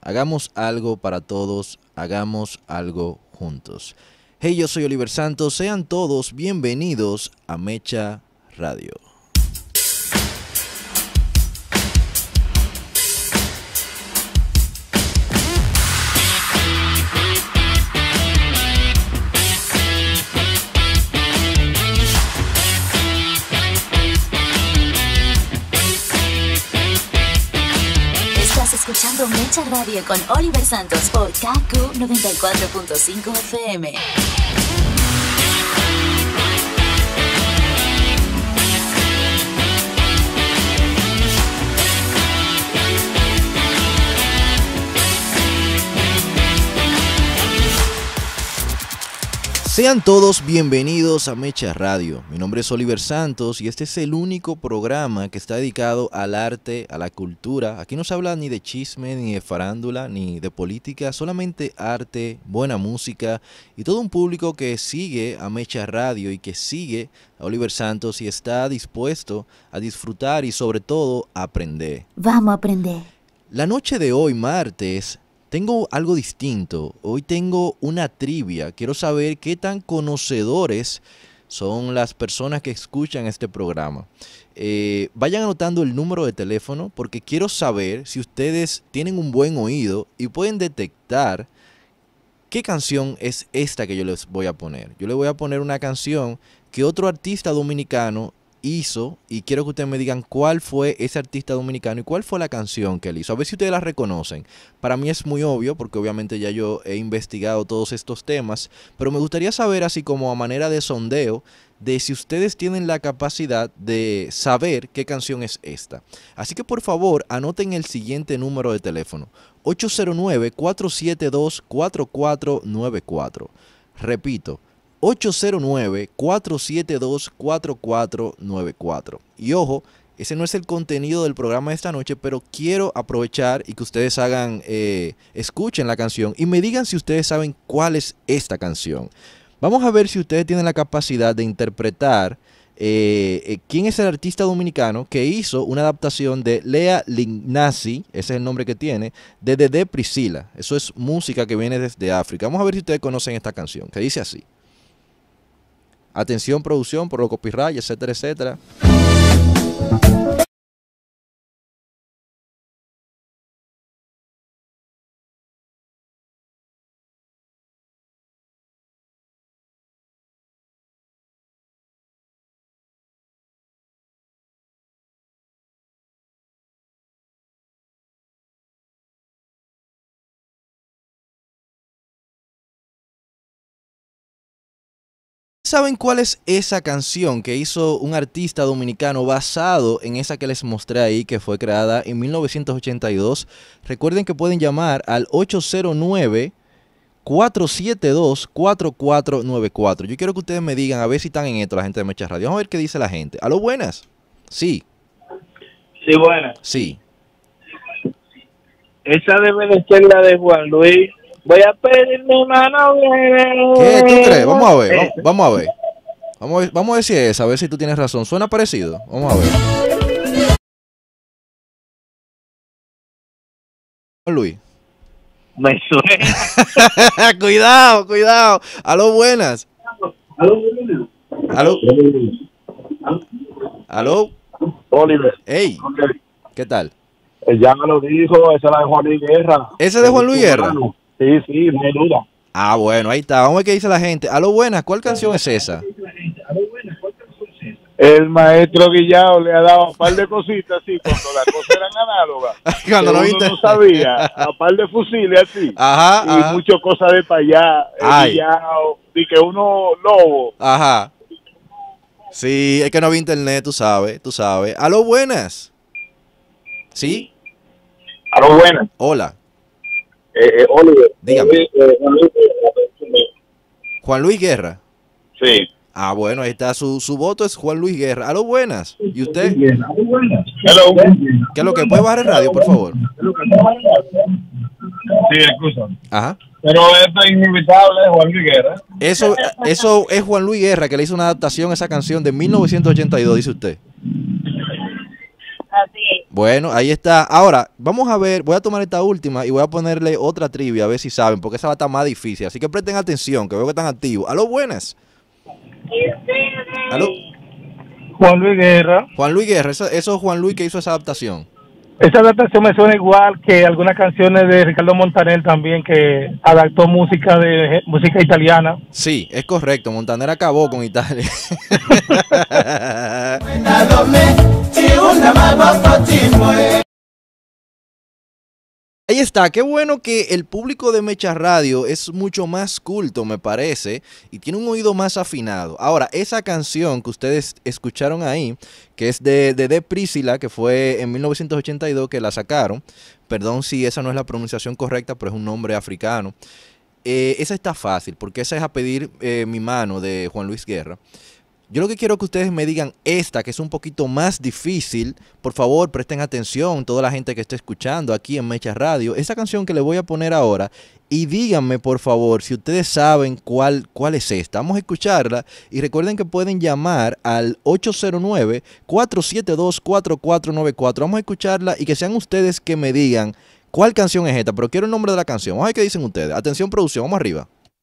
Hagamos algo para todos, hagamos algo juntos. Hey, yo soy Oliver Santos, sean todos bienvenidos a Mecha Radio. Escuchando Mecha Radio con Oliver Santos por KQ 94.5 FM. Sean todos bienvenidos a Mecha Radio. Mi nombre es Oliver Santos y este es el único programa que está dedicado al arte, a la cultura. Aquí no se habla ni de chisme, ni de farándula, ni de política, solamente arte, buena música y todo un público que sigue a Mecha Radio y que sigue a Oliver Santos y está dispuesto a disfrutar y sobre todo a aprender. Vamos a aprender. La noche de hoy, martes, tengo algo distinto. Hoy tengo una trivia. Quiero saber qué tan conocedores son las personas que escuchan este programa. Vayan anotando el número de teléfono porque quiero saber si ustedes tienen un buen oído y pueden detectar qué canción es esta que yo les voy a poner. Yo les voy a poner una canción que otro artista dominicano hizo y quiero que ustedes me digan cuál fue ese artista dominicano y cuál fue la canción que él hizo. A ver si ustedes la reconocen. Para mí es muy obvio porque obviamente ya yo he investigado todos estos temas, pero me gustaría saber, así como a manera de sondeo, de si ustedes tienen la capacidad de saber qué canción es esta. Así que por favor anoten el siguiente número de teléfono: 809-472-4494. Repito, 809-472-4494. Y ojo, ese no es el contenido del programa de esta noche, pero quiero aprovechar y que ustedes escuchen la canción y me digan si ustedes saben cuál es esta canción. Vamos a ver si ustedes tienen la capacidad de interpretar quién es el artista dominicano que hizo una adaptación de Lea Lignazzi, ese es el nombre que tiene, de Dede Priscila. Eso es música que viene desde África. Vamos a ver si ustedes conocen esta canción, que dice así. Atención, producción, por los copyright, etcétera, etcétera. ¿Saben cuál es esa canción que hizo un artista dominicano basado en esa que les mostré ahí, que fue creada en 1982? Recuerden que pueden llamar al 809-472-4494. Yo quiero que ustedes me digan, a ver si están en esto la gente de Mecha Radio. Vamos a ver qué dice la gente. ¿Aló, buenas? Sí. Sí, buenas. Sí. Esa debe de ser la de Juan Luis. Voy a pedir mi mano. ¿Qué tú crees? Vamos a ver, vamos a ver. Vamos a ver si es esa, a ver si tú tienes razón. ¿Suena parecido? Vamos a ver. Luis. Me suena. Cuidado, cuidado. Aló, buenas. Aló. Aló. Oliver. Hey. ¿Qué tal? Ya me lo dijo, esa es la de Juan Luis Guerra. ¿Ese de Juan Luis Guerra? Sí, no hay duda. Ah, bueno, ahí está. Vamos a ver qué dice la gente. Aló, buenas. ¿Cuál canción es esa? El maestro Guillao le ha dado un par de cositas así cuando las cosas eran análogas. Cuando no sabía, a par de fusiles así. Ajá, y ajá. muchas cosas de para allá. El Guillao, y que uno lobo. Ajá. Sí, es que no había internet, tú sabes, tú sabes. Aló, buenas. ¿Sí? Aló, buenas. Hola. Oliver. Dígame. Juan Luis Guerra. Sí. Ah, bueno, ahí está. Su voto es Juan Luis Guerra. Aló, buenas. ¿Y usted? Hello. ¿Qué es lo que puede bajar el radio, por favor? Sí, excusa. Ajá. Pero esto es inevitable, Juan Luis Guerra. Eso es Juan Luis Guerra, que le hizo una adaptación a esa canción de 1982, dice usted. Así es. Bueno, ahí está. Ahora, vamos a ver, voy a tomar esta última y voy a ponerle otra trivia a ver si saben, porque esa va a estar más difícil. Así que presten atención, que veo que están activos. Aló, buenas. Aló, Juan Luis Guerra. Juan Luis Guerra, eso es Juan Luis que hizo esa adaptación. Esa adaptación me suena igual que algunas canciones de Ricardo Montaner también, que adaptó música italiana. Sí, es correcto. Montaner acabó con Italia. Ahí está, qué bueno que el público de Mecha Radio es mucho más culto, me parece, y tiene un oído más afinado. Ahora, esa canción que ustedes escucharon ahí, que es de Priscilla, que fue en 1982 que la sacaron, perdón si esa no es la pronunciación correcta, pero es un nombre africano. Esa está fácil, porque esa es a pedir mi mano de Juan Luis Guerra. Yo lo que quiero que ustedes me digan esta, que es un poquito más difícil. Por favor, presten atención, toda la gente que esté escuchando aquí en Mecha Radio. Esa canción que le voy a poner ahora, y díganme, por favor, si ustedes saben cuál es esta. Vamos a escucharla y recuerden que pueden llamar al 809-472-4494. Vamos a escucharla y que sean ustedes que me digan cuál canción es esta, pero quiero el nombre de la canción. Vamos a ver qué dicen ustedes. Atención, producción, vamos arriba.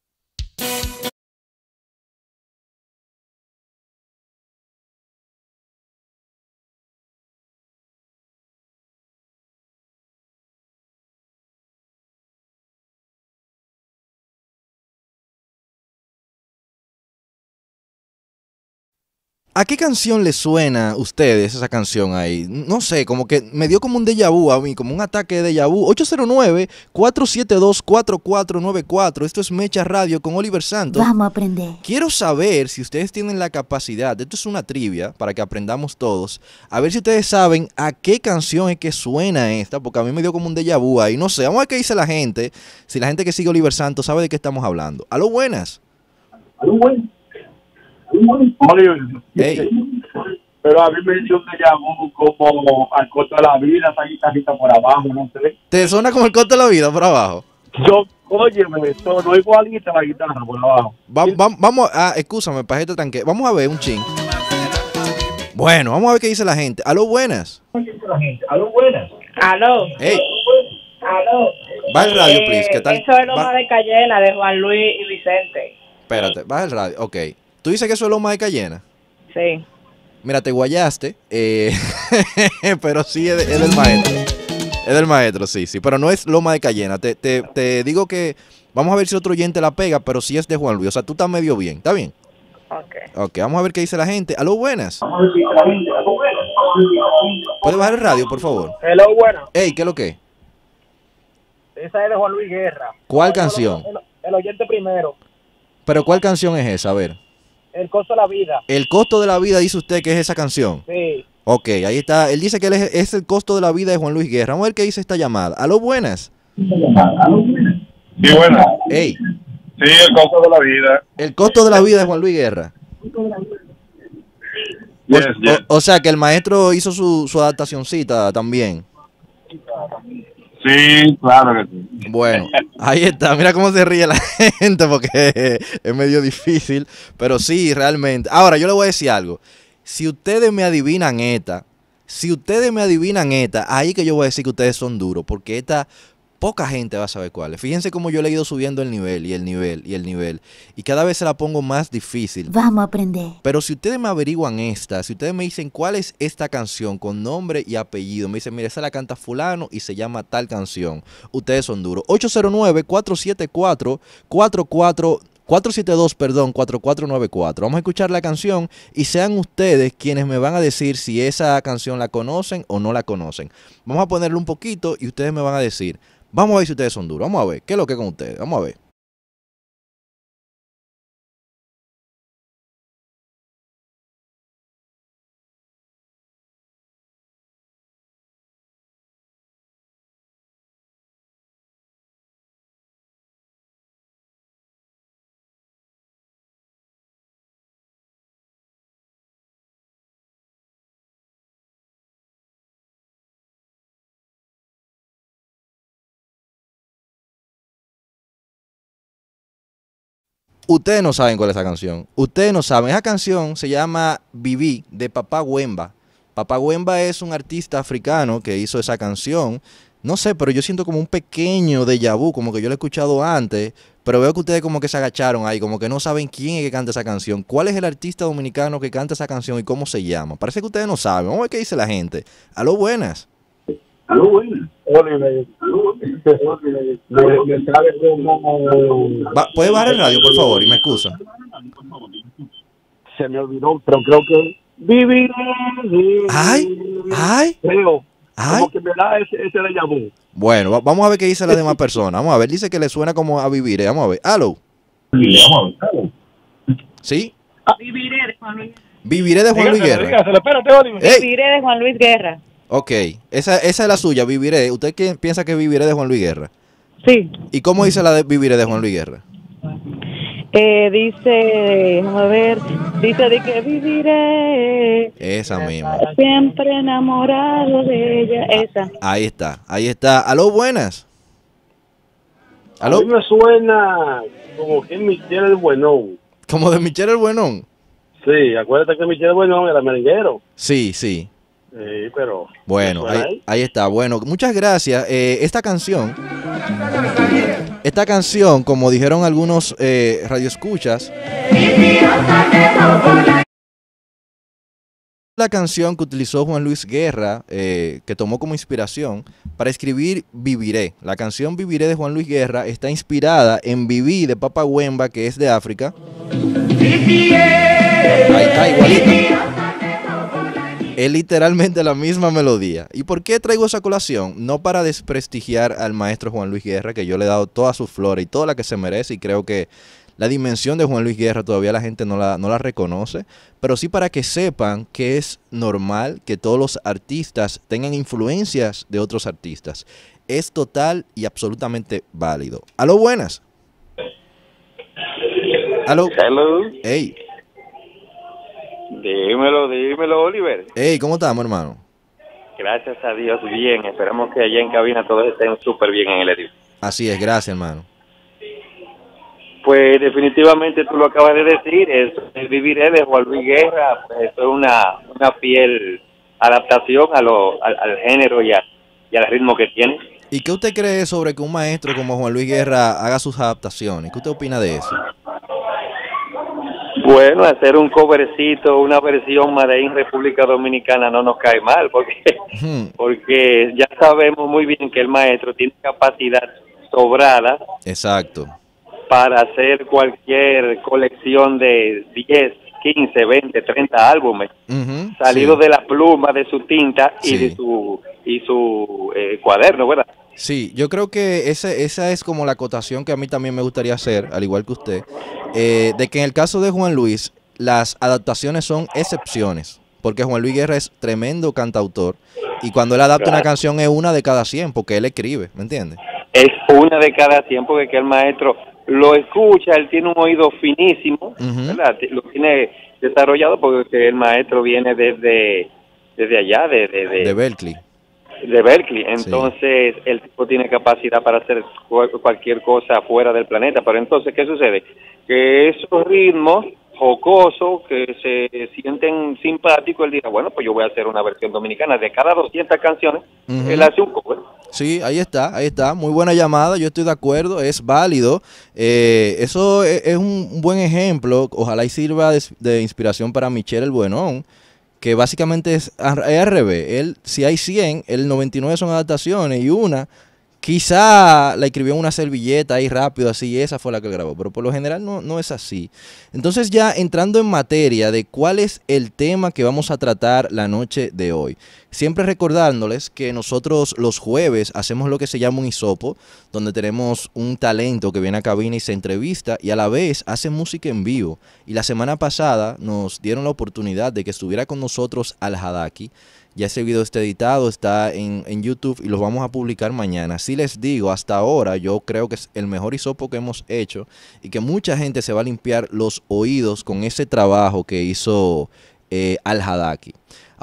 ¿A qué canción les suena a ustedes esa canción ahí? No sé, como que me dio como un déjà vu a mí, como un ataque de déjà vu. 809-472-4494. Esto es Mecha Radio con Oliver Santos. Vamos a aprender. Quiero saber si ustedes tienen la capacidad, esto es una trivia para que aprendamos todos, a ver si ustedes saben a qué canción es que suena esta, porque a mí me dio como un déjà vu ahí. No sé, vamos a ver qué dice la gente, si la gente que sigue Oliver Santos sabe de qué estamos hablando. Aló, buenas. Aló, bueno. Oliver. Hey. Pero a mí me dio un déjà vu como al costo de la vida, esa guitarrita por abajo, no sé. ¿Te suena como el costo de la vida por abajo? Yo, óyeme, esto no igualita la guitarra por abajo. Vamos excúsame, pajete tanque. Vamos a ver un chin. Bueno, vamos a ver qué dice la gente. Aló, buenas. Aló, buenas. Aló. Hey, Aló. baja el radio, please. ¿Qué tal? Eso es Loma de Cayena de Juan Luis y Vicente. Espérate, baja el radio. Ok. ¿Tú dices que eso es Loma de Cayena? Sí. Mira, te guayaste. Pero sí es del maestro. Es del maestro, sí. Pero no es Loma de Cayena. Te digo que vamos a ver si otro oyente la pega, pero sí es de Juan Luis. O sea, tú estás medio bien. ¿Está bien? Ok. Ok, vamos a ver qué dice la gente. Aló, buenas. ¿Puedes bajar el radio, por favor? Hello, buena. Ey, ¿qué es lo que? Esa es de Juan Luis Guerra. ¿Cuál canción? El oyente primero. ¿Pero cuál canción es esa? A ver. El costo de la vida. El costo de la vida, dice usted que es esa canción. Sí. Ok, ahí está. Él dice que es el costo de la vida de Juan Luis Guerra. Vamos a ver qué dice esta llamada. Aló, buenas. Sí, buenas. Ey, Sí, el costo de la vida. el costo de la vida de Juan Luis Guerra. Yes, yes. O sea que el maestro hizo su adaptacioncita también. Sí, claro que sí. Bueno, ahí está. Mira cómo se ríe la gente porque es medio difícil. Pero sí, realmente. Ahora, yo le voy a decir algo. Si ustedes me adivinan esta, ahí que yo voy a decir que ustedes son duros. Porque esta, poca gente va a saber cuál es. Fíjense cómo yo le he ido subiendo el nivel y el nivel y el nivel. Y cada vez se la pongo más difícil. Vamos a aprender. Pero si ustedes me averiguan esta, si ustedes me dicen cuál es esta canción con nombre y apellido, me dicen, mira, esa la canta fulano y se llama tal canción, ustedes son duros. 809-472-4494. Vamos a escuchar la canción y sean ustedes quienes me van a decir si esa canción la conocen o no la conocen. Vamos a ponerle un poquito y ustedes me van a decir. Vamos a ver si ustedes son duros. Vamos a ver. ¿Qué es lo que es con ustedes? Vamos a ver. Ustedes no saben cuál es esa canción. Ustedes no saben. Esa canción se llama Viví, de Papá Wemba. Papa Wemba es un artista africano que hizo esa canción. No sé, pero yo siento como un pequeño déjà vu, como que yo lo he escuchado antes, pero veo que ustedes como que se agacharon ahí, como que no saben quién es que canta esa canción. ¿Cuál es el artista dominicano que canta esa canción y cómo se llama? Parece que ustedes no saben. Vamos a ver qué dice la gente. Aló, buenas. Aló, buenas. Oliver. Me sabe como... ¿Puede bajar el radio, por favor? Y me excusa. Se me olvidó, pero creo que... Viviré. Ay. Creo. Ay. Como que me da ese déjà vu. Bueno, vamos a ver qué dice las demás personas. Vamos a ver, dice que le suena como a Viviré. Vamos a ver. Aló. ¿Sí? Viviré de Juan Luis. Viviré de Juan Luis Guerra. Dígaselo, espérate, Oliver. Ey. Viviré de Juan Luis Guerra. Ok, esa es la suya, Viviré. ¿Usted qué piensa que Viviré de Juan Luis Guerra? Sí. ¿Y cómo dice la de Viviré de Juan Luis Guerra? Dice, a ver, dice de que viviré Esa misma. siempre enamorado de ella. Esa. Ahí está, ahí está. Aló, buenas. Aló. A mí me suena como que Michelle el Buenón. Como de Michelle el Buenón. Sí, acuérdate que Michelle el Buenón era merenguero. Sí, sí. Sí, pero... Bueno, ¿me suena ahí está. Bueno, muchas gracias. Esta canción, como dijeron algunos radioescuchas, la canción que utilizó Juan Luis Guerra, que tomó como inspiración para escribir Viviré. La canción Viviré de Juan Luis Guerra está inspirada en Viví de Papa Wemba, que es de África. Ahí está, igualita. Es literalmente la misma melodía. ¿Y por qué traigo esa colación? No para desprestigiar al maestro Juan Luis Guerra, que yo le he dado toda su flora y toda la que se merece, y creo que la dimensión de Juan Luis Guerra todavía la gente no la reconoce, pero sí para que sepan que es normal que todos los artistas tengan influencias de otros artistas. Es total y absolutamente válido. Aló, buenas. Aló. Hello. Hey. Dímelo, Oliver. Hey, ¿cómo estamos, hermano? Gracias a Dios, bien. Esperamos que allá en cabina todos estén súper bien en el edificio. Así es, gracias, hermano. Pues definitivamente tú lo acabas de decir, el Viviré de Juan Luis Guerra, pues eso es una fiel adaptación al género y al ritmo que tiene. ¿Y qué usted cree sobre que un maestro como Juan Luis Guerra haga sus adaptaciones? ¿Qué usted opina de eso? Bueno, hacer un covercito, una versión Made in República Dominicana no nos cae mal, porque ya sabemos muy bien que el maestro tiene capacidad sobrada. Exacto. Para hacer cualquier colección de 10, 15, 20, 30 álbumes, salidos de la pluma, de su tinta y de su cuaderno, ¿verdad? Sí, yo creo que esa es como la acotación que a mí también me gustaría hacer, al igual que usted, de que en el caso de Juan Luis, las adaptaciones son excepciones, porque Juan Luis Guerra es tremendo cantautor, y cuando él adapta una canción es una de cada 100, porque él escribe, ¿me entiende? Es una de cada 100, porque que el maestro lo escucha, él tiene un oído finísimo, ¿verdad? Lo tiene desarrollado porque el maestro viene desde allá, de Berkeley. De Berkeley, entonces el tipo tiene capacidad para hacer cualquier cosa fuera del planeta, pero entonces, ¿qué sucede? Que esos ritmos jocosos que se sienten simpáticos, él dirá, bueno, pues yo voy a hacer una versión dominicana de cada 200 canciones, él hace un cover. Sí, ahí está, muy buena llamada, yo estoy de acuerdo, es válido, eso es un buen ejemplo, ojalá y sirva de inspiración para Michelle el Buenón, que básicamente es al revés. Si hay 100, el 99 son adaptaciones y una quizá la escribió en una servilleta ahí rápido, así, esa fue la que grabó, pero por lo general no es así. Entonces ya entrando en materia de cuál es el tema que vamos a tratar la noche de hoy. Siempre recordándoles que nosotros los jueves hacemos lo que se llama un hisopo, donde tenemos un talento que viene a cabina y se entrevista y a la vez hace música en vivo. Y la semana pasada nos dieron la oportunidad de que estuviera con nosotros Al Hadaki. Ya ese video está editado, está en YouTube y lo vamos a publicar mañana. Sí les digo, hasta ahora yo creo que es el mejor hisopo que hemos hecho y que mucha gente se va a limpiar los oídos con ese trabajo que hizo Al Hadaki.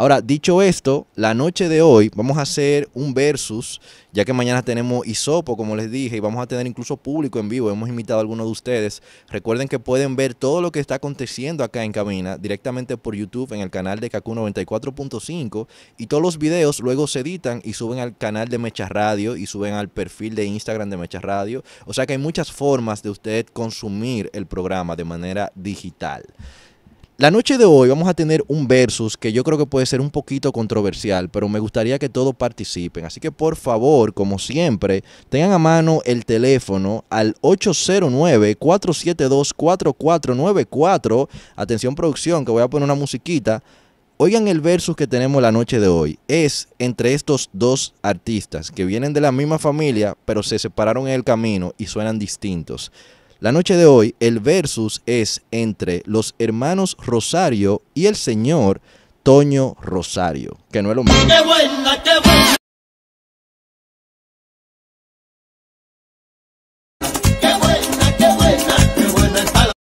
Ahora, dicho esto, la noche de hoy vamos a hacer un versus, ya que mañana tenemos hisopo, como les dije, y vamos a tener incluso público en vivo. Hemos invitado a algunos de ustedes. Recuerden que pueden ver todo lo que está aconteciendo acá en cabina directamente por YouTube en el canal de Kaku 94.5, y todos los videos luego se editan y suben al canal de Mecha Radio y suben al perfil de Instagram de Mecha Radio. O sea que hay muchas formas de usted consumir el programa de manera digital. La noche de hoy vamos a tener un versus que yo creo que puede ser un poquito controversial, pero me gustaría que todos participen. Así que por favor, como siempre, tengan a mano el teléfono al 809-472-4494. Atención producción, que voy a poner una musiquita. Oigan el versus que tenemos la noche de hoy. Es entre estos dos artistas que vienen de la misma familia, pero se separaron en el camino y suenan distintos. La noche de hoy, el versus es entre los hermanos Rosario y el señor Toño Rosario, que no es lo mismo. ¡Qué buena, qué buena! ¡Qué buena, qué buena! ¡Qué buena está la...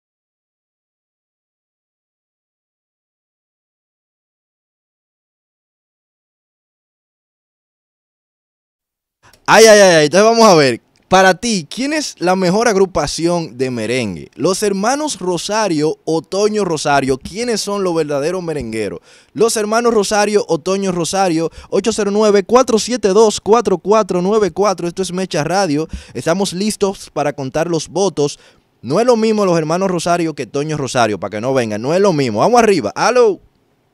Ay, ay, ay, entonces vamos a ver. Para ti, ¿quién es la mejor agrupación de merengue? ¿Los hermanos Rosario o Toño Rosario? ¿Quiénes son los verdaderos merengueros? ¿Los hermanos Rosario o Toño Rosario? 809-472-4494. Esto es Mecha Radio. Estamos listos para contar los votos. No es lo mismo los hermanos Rosario que Toño Rosario, para que no vengan. No es lo mismo. Vamos arriba. ¡Aló!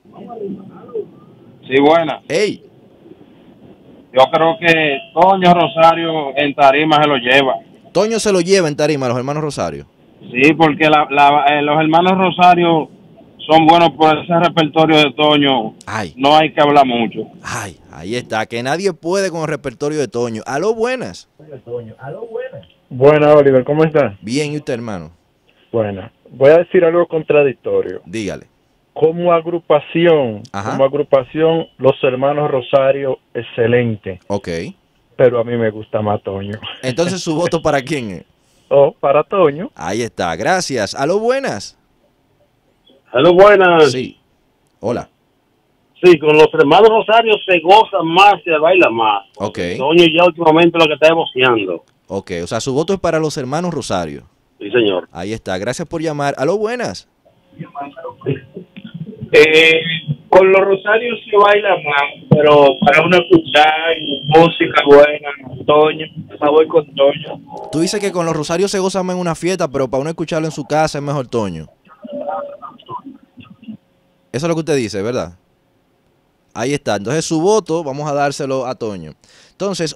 Sí, buena. ¡Ey! Yo creo que Toño Rosario en tarima se lo lleva. Toño se lo lleva en tarima, los hermanos Rosario. Sí, porque los hermanos Rosario son buenos por ese repertorio de Toño. Ay. No hay que hablar mucho. Ay, ahí está, que nadie puede con el repertorio de Toño. Aló, buenas. Buenas, Oliver, ¿cómo estás? Bien, ¿y usted, hermano? Bueno, voy a decir algo contradictorio. Dígale. Como agrupación, los hermanos Rosario, excelente. Ok. Pero a mí me gusta más Toño. Entonces, ¿su voto para quién es? Oh, para Toño. Ahí está, gracias. Aló, buenas. Aló, buenas. Sí. Hola. Sí, con los hermanos Rosario se goza más, se baila más. Ok. Toño ya últimamente lo que está boceando. Ok, o sea, su voto es para los hermanos Rosario. Sí, señor. Ahí está, gracias por llamar. Aló, buenas. Con los Rosarios se baila más, pero para uno escuchar música buena, Toño, me voy con Toño. Tú dices que con los Rosarios se goza más en una fiesta, pero para uno escucharlo en su casa es mejor Toño. Eso es lo que usted dice, ¿verdad? Ahí está. Entonces su voto vamos a dárselo a Toño. Entonces,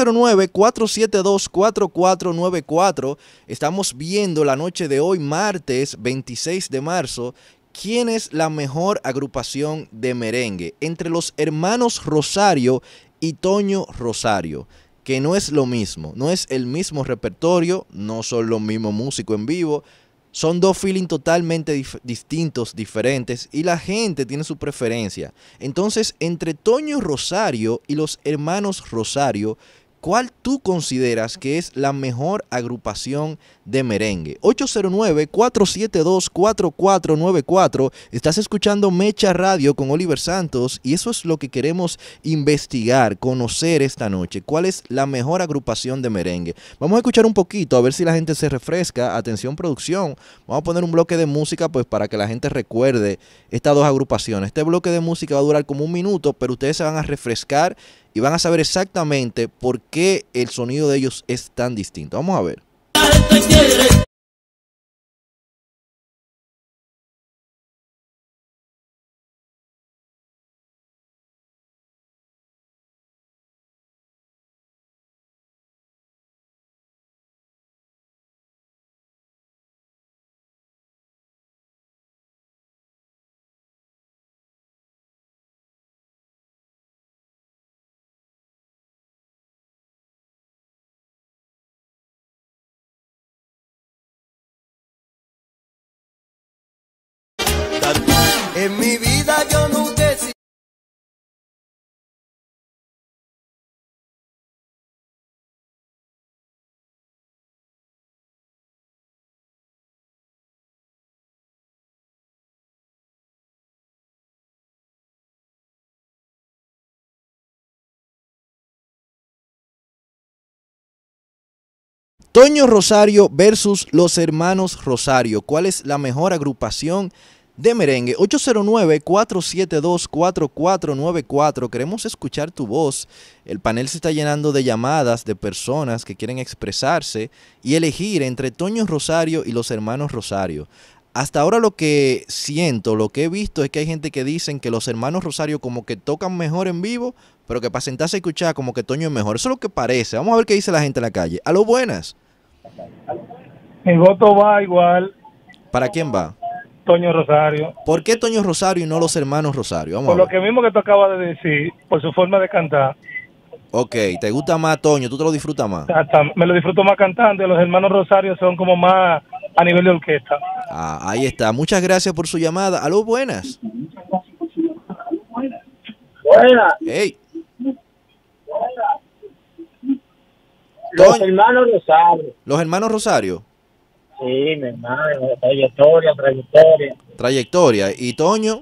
809-472-4494. Estamos viendo la noche de hoy, martes 26 de marzo. ¿Quién es la mejor agrupación de merengue? Entre los hermanos Rosario y Toño Rosario. Que no es lo mismo. No es el mismo repertorio. No son los mismos músicos en vivo. Son dos feelings totalmente distintos, diferentes, y la gente tiene su preferencia. Entonces, entre Toño Rosario y los hermanos Rosario, ¿cuál tú consideras que es la mejor agrupación de merengue? 809-472-4494. Estás escuchando Mecha Radio con Oliver Santos y eso es lo que queremos investigar, conocer esta noche. ¿Cuál es la mejor agrupación de merengue? Vamos a escuchar un poquito a ver si la gente se refresca. Atención producción, vamos a poner un bloque de música pues para que la gente recuerde estas dos agrupaciones. Este bloque de música va a durar como un minuto, pero ustedes se van a refrescar y van a saber exactamente por qué el sonido de ellos es tan distinto. Vamos a ver. En mi vida yo nunca Toño Rosario versus los hermanos Rosario. ¿Cuál es la mejor agrupación de merengue? 809-472-4494. Queremos escuchar tu voz. El panel se está llenando de llamadas de personas que quieren expresarse y elegir entre Toño Rosario y los hermanos Rosario. Hasta ahora lo que siento, lo que he visto es que hay gente que dicen que los hermanos Rosario como que tocan mejor en vivo, pero que para sentarse a escuchar como que Toño es mejor. Eso es lo que parece. Vamos a ver qué dice la gente en la calle. Aló, buenas. Mi voto va igual. ¿Para quién va? Toño Rosario. ¿Por qué Toño Rosario y no los hermanos Rosario? Vamos por a ver. Lo que mismo que tú acabas de decir, por su forma de cantar. Ok, ¿te gusta más Toño? ¿Tú te lo disfrutas más? Me lo disfruto más cantando. Los hermanos Rosario son como más a nivel de orquesta. Ahí está. Muchas gracias por su llamada. Aló, buenas. Buenas. Hey. Los hermanos Rosario. ¿Los hermanos Rosario? Sí, mi hermano, trayectoria. Trayectoria. ¿Y Toño?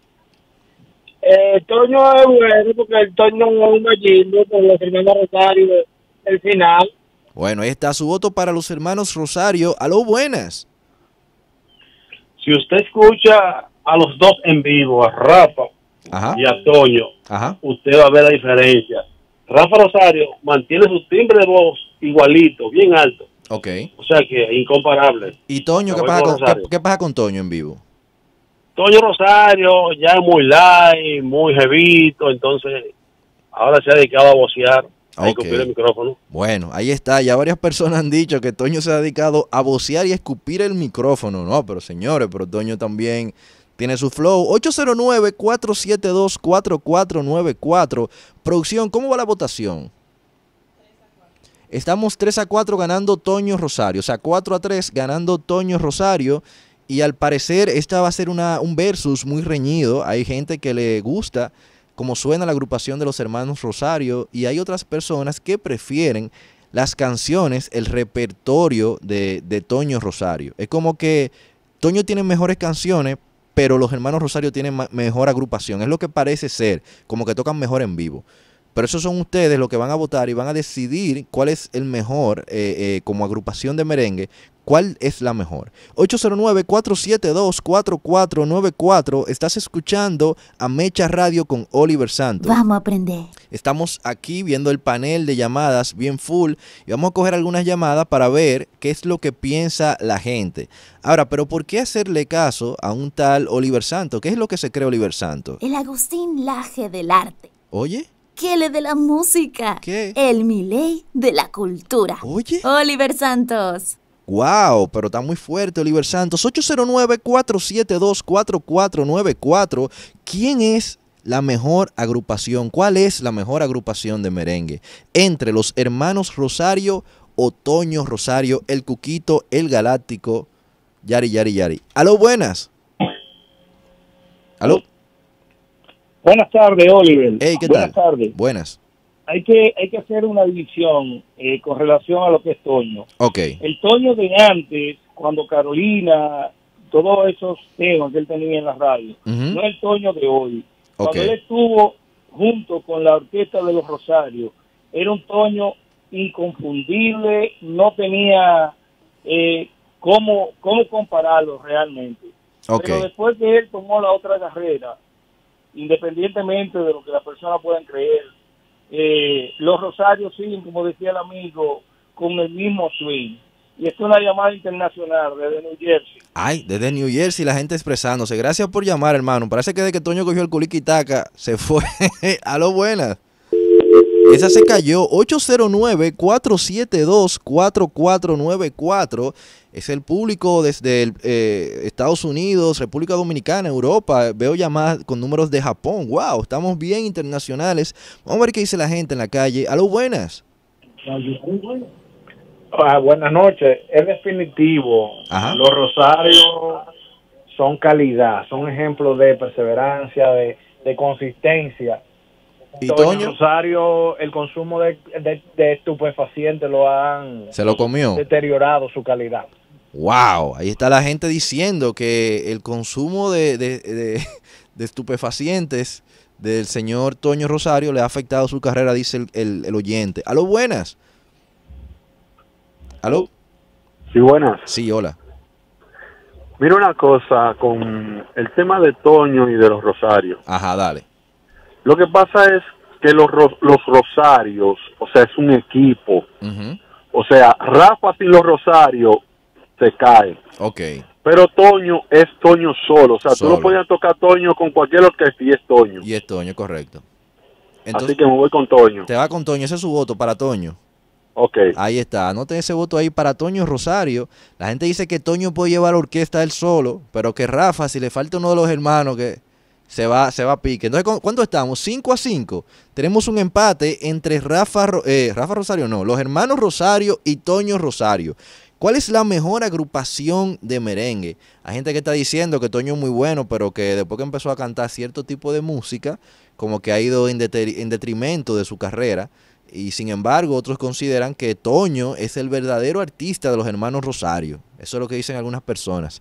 Toño es bueno porque el Toño es un gallino, con los hermanos Rosario, el final. Bueno, ahí está su voto para los hermanos Rosario. Aló, buenas. Si usted escucha a los dos en vivo, a Rafa y a Toño, usted va a ver la diferencia. Rafa Rosario mantiene su timbre de voz igualito, bien alto. Ok. O sea que incomparable. ¿Y Toño? ¿Qué pasa con Toño en vivo? Toño Rosario ya es muy light, muy jevito, entonces ahora se ha dedicado a vocear, a escupir el micrófono. Bueno, ahí está. Ya varias personas han dicho que Toño se ha dedicado a vocear y a escupir el micrófono. No, pero señores, pero Toño también tiene su flow. 809-472-4494. Producción, ¿cómo va la votación? Estamos 3-4 ganando Toño Rosario. O sea, 4-3 ganando Toño Rosario. Y al parecer esta va a ser un versus muy reñido. Hay gente que le gusta cómo suena la agrupación de los hermanos Rosario. Y hay otras personas que prefieren las canciones, el repertorio de Toño Rosario. Es como que Toño tiene mejores canciones, pero los hermanos Rosario tienen mejor agrupación. Es lo que parece ser, como que tocan mejor en vivo. Pero esos son ustedes los que van a votar y van a decidir cuál es el mejor como agrupación de merengue, cuál es la mejor. 809-472-4494. Estás escuchando a Mecha Radio con Oliver Santos. Vamos a aprender. Estamos aquí viendo el panel de llamadas bien full y vamos a coger algunas llamadas para ver qué es lo que piensa la gente. Ahora, pero ¿por qué hacerle caso a un tal Oliver Santos? ¿Qué es lo que se cree Oliver Santos? El Agustín Laje del arte. Oye. ¿Qué de la música? ¿Qué? El Milei de la cultura. Oye. Oliver Santos. Wow, pero está muy fuerte Oliver Santos. 809-472-4494. ¿Quién es la mejor agrupación? ¿Cuál es la mejor agrupación de merengue? Entre los hermanos Rosario o Toño Rosario, el Cuquito, el Galáctico, Yari. Aló, buenas. Aló. Buenas tardes, Oliver. Hey, ¿qué Buenas tal? tardes. Buenas. Hay que hacer una división con relación a lo que es Toño. Ok. El Toño de antes, cuando Carolina, todos esos temas que él tenía en la radio, no es el Toño de hoy. Cuando él estuvo junto con la orquesta de los Rosarios, era un Toño inconfundible, no tenía cómo compararlo realmente. Pero después que él tomó la otra carrera, independientemente de lo que las personas puedan creer, los Rosarios siguen, como decía el amigo, con el mismo swing. Y esto es una llamada internacional desde New Jersey. Ay, desde New Jersey la gente expresándose. Gracias por llamar, hermano. Parece que desde que Toño cogió el culiquitaca se fue. Aló, buenas. Esa se cayó. 809-472-4494. Es el público desde Estados Unidos, República Dominicana, Europa. Veo llamadas con números de Japón. Wow, estamos bien internacionales. Vamos a ver qué dice la gente en la calle. Aló, buenas. Buenas noches. Es definitivo. Los Rosarios son calidad, son ejemplos de perseverancia, de consistencia. ¿Y Toño? Rosario, el consumo de estupefacientes se lo comió, deteriorado su calidad. Wow, ahí está la gente diciendo que el consumo de estupefacientes del señor Toño Rosario le ha afectado su carrera, dice el oyente. Aló, buenas. ¿Aló? Sí, buenas. Sí, hola. Mira una cosa con el tema de Toño y de los Rosarios. Ajá, dale. Lo que pasa es que los Rosarios, o sea, es un equipo. O sea, Rafa sin los Rosarios se cae. Ok. Pero Toño es Toño solo. O sea, tú no podías tocar Toño con cualquier orquesta y es Toño. Y es Toño, correcto. Entonces, así que me voy con Toño. Te va con Toño, ese es su voto para Toño. Ok. Ahí está, anoten ese voto ahí para Toño Rosario. La gente dice que Toño puede llevar la orquesta él solo, pero que Rafa, si le falta uno de los hermanos, que se va a pique. Entonces, ¿cuánto estamos? 5-5. Tenemos un empate entre Rafa Rosario, no, los hermanos Rosario y Toño Rosario. ¿Cuál es la mejor agrupación de merengue? Hay gente que está diciendo que Toño es muy bueno, pero que después que empezó a cantar cierto tipo de música, como que ha ido en detrimento de su carrera. Y sin embargo, otros consideran que Toño es el verdadero artista de los hermanos Rosario. Eso es lo que dicen algunas personas.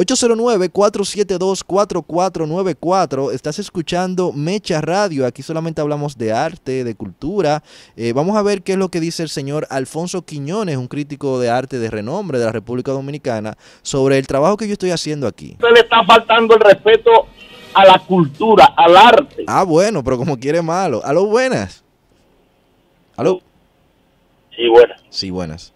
809-472-4494. Estás escuchando Mecha Radio. Aquí solamente hablamos de arte, de cultura. Vamos a ver qué es lo que dice el señor Alfonso Quiñones, un crítico de arte de renombre de la República Dominicana, sobre el trabajo que yo estoy haciendo aquí. Usted le está faltando el respeto a la cultura, al arte. Ah, bueno, pero como quiere malo. Aló, buenas. ¿Aló? Sí, buenas. Sí, buenas.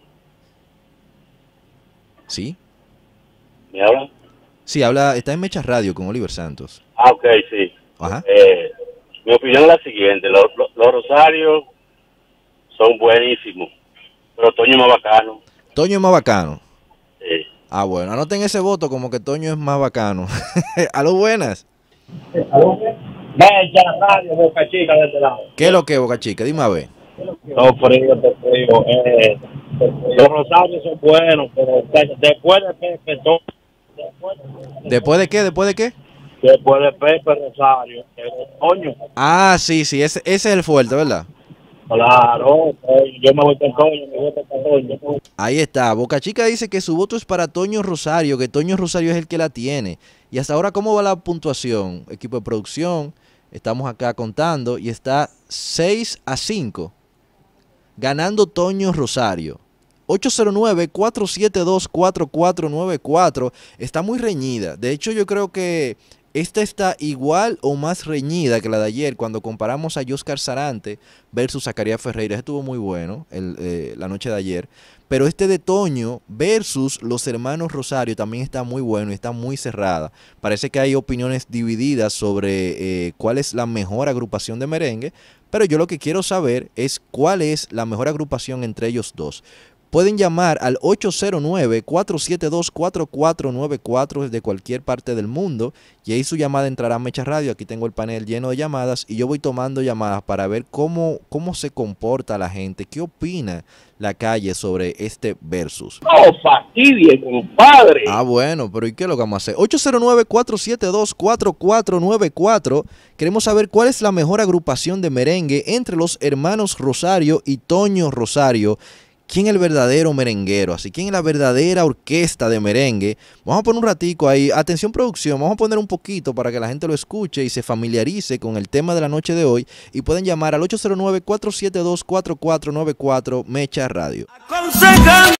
¿Sí? ¿Me hablan? Sí, habla, está en Mecha Radio con Oliver Santos. Ah, ok, sí. Ajá. Mi opinión es la siguiente. Los Rosarios son buenísimos, pero Toño es más bacano. ¿Toño es más bacano? Sí. Ah, bueno, anoten ese voto como que Toño es más bacano. ¿Aló, buenas? Mecha Radio, Boca Chica de este lado. ¿Qué es lo que, Boca Chica? Dime a ver. No, frío, te frío. Los Rosarios son buenos, pero después de Pepe, ¿Después de qué? ¿Después de qué? Después de Pepe Rosario, Toño. Ah, sí, ese es el fuerte, ¿verdad? Claro, yo me voy con Toño, me voy con Toño. Ahí está. Boca Chica dice que su voto es para Toño Rosario, que Toño Rosario es el que la tiene. Y hasta ahora, ¿cómo va la puntuación? Equipo de producción, estamos acá contando y está 6-5. Ganando Toño Rosario. 809-472-4494. Está muy reñida. De hecho, yo creo que esta está igual o más reñida que la de ayer cuando comparamos a Oscar Sarante versus Zacarías Ferreira. Estuvo muy bueno la noche de ayer. Pero este de Toño versus los hermanos Rosario también está muy bueno y está muy cerrada. Parece que hay opiniones divididas sobre cuál es la mejor agrupación de merengue, pero yo lo que quiero saber es cuál es la mejor agrupación entre ellos dos. Pueden llamar al 809-472-4494 desde cualquier parte del mundo y ahí su llamada entrará a Mecha Radio. Aquí tengo el panel lleno de llamadas y yo voy tomando llamadas para ver cómo se comporta la gente, qué opina la calle sobre este versus. No, fastidie, compadre. Ah, bueno, pero ¿y qué es lo que vamos a hacer? 809-472-4494. Queremos saber cuál es la mejor agrupación de merengue entre los hermanos Rosario y Toño Rosario. ¿Quién es el verdadero merenguero? Así, ¿quién es la verdadera orquesta de merengue? Vamos a poner un ratico ahí. Atención, producción. Vamos a poner un poquito para que la gente lo escuche y se familiarice con el tema de la noche de hoy. Y pueden llamar al 809-472-4494 Mecha Radio. Aconsejan.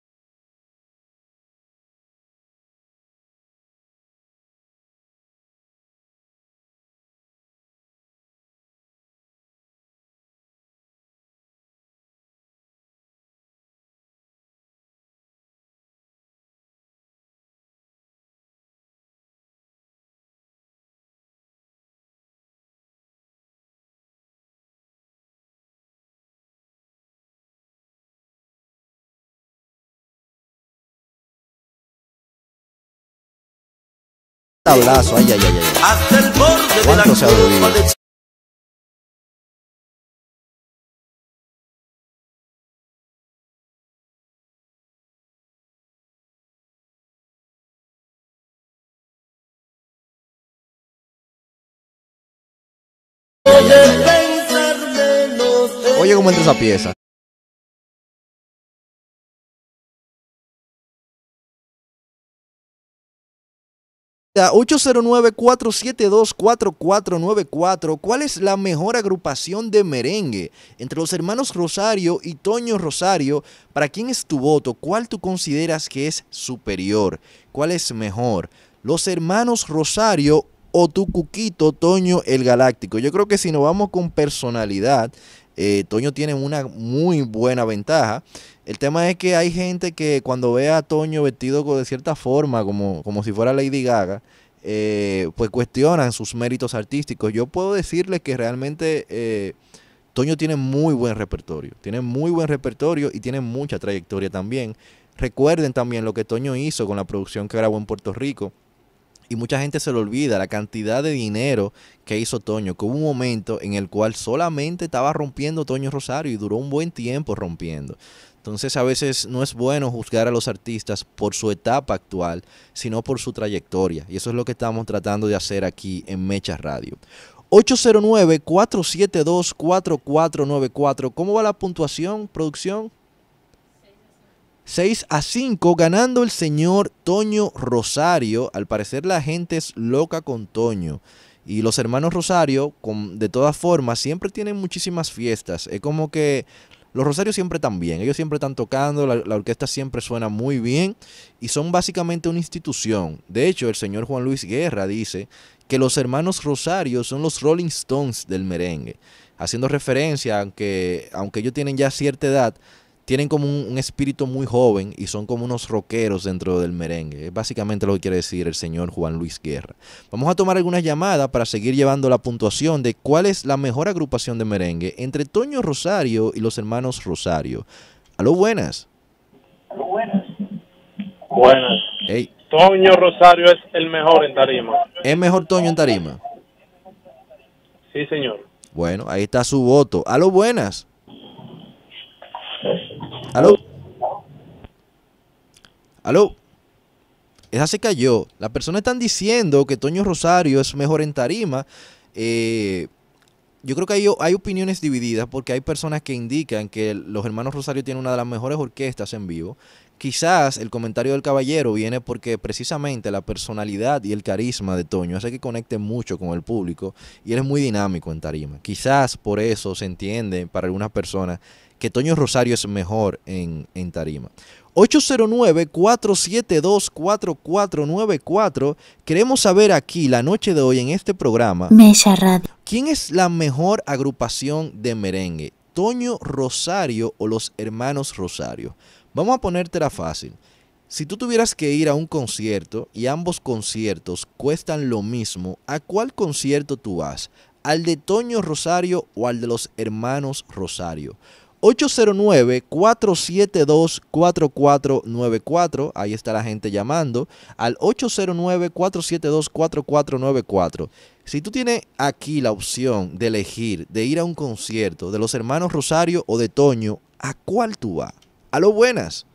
Tablazo, ay. Hasta el borde de la copa de... Oye, cómo entra esa pieza. 809-472-4494. ¿Cuál es la mejor agrupación de merengue entre los hermanos Rosario y Toño Rosario? ¿Para quién es tu voto? ¿Cuál tú consideras que es superior? ¿Cuál es mejor? ¿Los hermanos Rosario o tu cuquito Toño el Galáctico? Yo creo que si nos vamos con personalidad, Toño tiene una muy buena ventaja. El tema es que hay gente que cuando ve a Toño vestido de cierta forma, como si fuera Lady Gaga, pues cuestionan sus méritos artísticos. Yo puedo decirles que realmente Toño tiene muy buen repertorio. Tiene muy buen repertorio y tiene mucha trayectoria también. Recuerden también lo que Toño hizo con la producción que grabó en Puerto Rico. Y mucha gente se le olvida la cantidad de dinero que hizo Toño, que hubo un momento en el cual solamente estaba rompiendo Toño Rosario y duró un buen tiempo rompiendo. Entonces a veces no es bueno juzgar a los artistas por su etapa actual, sino por su trayectoria. Y eso es lo que estamos tratando de hacer aquí en Mecha Radio. 809-472-4494. ¿Cómo va la puntuación, producción? 6-5, ganando el señor Toño Rosario. Al parecer la gente es loca con Toño. Y los hermanos Rosario, de todas formas, siempre tienen muchísimas fiestas. Es como que los Rosarios siempre están bien. Ellos siempre están tocando, la orquesta siempre suena muy bien. Y son básicamente una institución. De hecho, el señor Juan Luis Guerra dice que los hermanos Rosario son los Rolling Stones del merengue. Haciendo referencia, aunque ellos tienen ya cierta edad, tienen como un espíritu muy joven y son como unos rockeros dentro del merengue. Es básicamente lo que quiere decir el señor Juan Luis Guerra. Vamos a tomar algunas llamadas para seguir llevando la puntuación de cuál es la mejor agrupación de merengue entre Toño Rosario y los hermanos Rosario. Aló, buenas. Buenas. Hey. Toño Rosario es el mejor en tarima. ¿Es mejor Toño en tarima? Sí, señor. Bueno, ahí está su voto. Aló, buenas. ¿Aló? ¿Aló? Esa se cayó. Las personas están diciendo que Toño Rosario es mejor en tarima. Yo creo que hay opiniones divididas porque hay personas que indican que los hermanos Rosario tienen una de las mejores orquestas en vivo. Quizás el comentario del caballero viene porque precisamente la personalidad y el carisma de Toño hace que conecte mucho con el público y él es muy dinámico en tarima. Quizás por eso se entiende para algunas personas que Toño Rosario es mejor en tarima. 809-472-4494. Queremos saber aquí, la noche de hoy, en este programa, Mecha Radio. ¿quién es la mejor agrupación de merengue? ¿Toño Rosario o los hermanos Rosario? Vamos a ponértela fácil. Si tú tuvieras que ir a un concierto y ambos conciertos cuestan lo mismo, ¿a cuál concierto tú vas? ¿Al de Toño Rosario o al de los hermanos Rosario? 809-472-4494. Ahí está la gente llamando al 809-472-4494. Si tú tienes aquí la opción de elegir, de ir a un concierto de los hermanos Rosario o de Toño, ¿a cuál tú vas? Aló, buenas.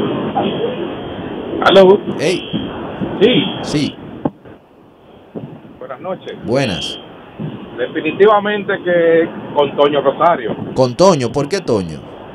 Aló. Hey. Sí. Sí. Buenas noches. Buenas. Definitivamente que con Toño Rosario. Con Toño, ¿por qué Toño?